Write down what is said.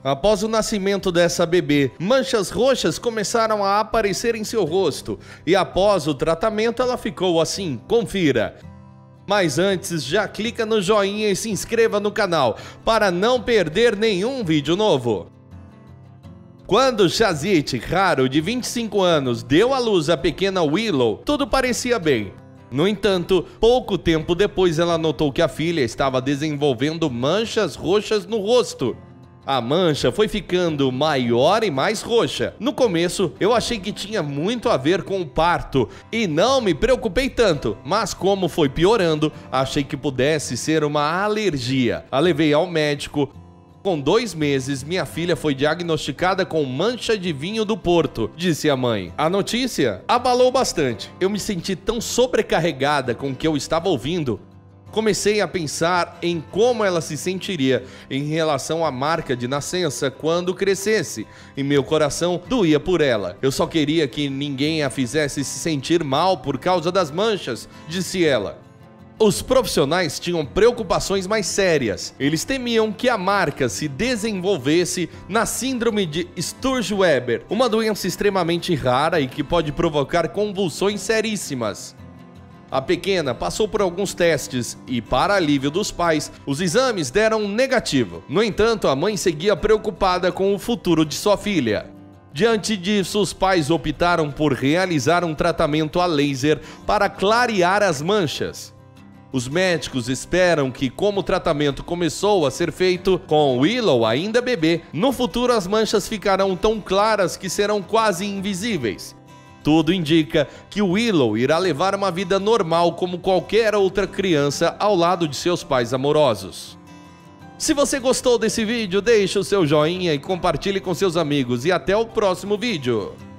Após o nascimento dessa bebê, manchas roxas começaram a aparecer em seu rosto e após o tratamento ela ficou assim, confira. Mas antes, já clica no joinha e se inscreva no canal para não perder nenhum vídeo novo. Quando Shazit Haru, de 25 anos, deu à luz a pequena Willow, tudo parecia bem. No entanto, pouco tempo depois ela notou que a filha estava desenvolvendo manchas roxas no rosto. A mancha foi ficando maior e mais roxa. No começo, eu achei que tinha muito a ver com o parto e não me preocupei tanto, mas como foi piorando, achei que pudesse ser uma alergia. A levei ao médico. Com 2 meses, minha filha foi diagnosticada com mancha de vinho do Porto, disse a mãe. A notícia abalou bastante. Eu me senti tão sobrecarregada com o que eu estava ouvindo. Comecei a pensar em como ela se sentiria em relação à marca de nascença quando crescesse, e meu coração doía por ela. Eu só queria que ninguém a fizesse se sentir mal por causa das manchas, disse ela. Os profissionais tinham preocupações mais sérias. Eles temiam que a marca se desenvolvesse na síndrome de Sturge-Weber, uma doença extremamente rara e que pode provocar convulsões seríssimas. A pequena passou por alguns testes e, para alívio dos pais, os exames deram negativo. No entanto, a mãe seguia preocupada com o futuro de sua filha. Diante disso, os pais optaram por realizar um tratamento a laser para clarear as manchas. Os médicos esperam que, como o tratamento começou a ser feito com Willow ainda bebê, no futuro as manchas ficarão tão claras que serão quase invisíveis. Tudo indica que Willow irá levar uma vida normal como qualquer outra criança ao lado de seus pais amorosos. Se você gostou desse vídeo, deixe o seu joinha e compartilhe com seus amigos. E até o próximo vídeo.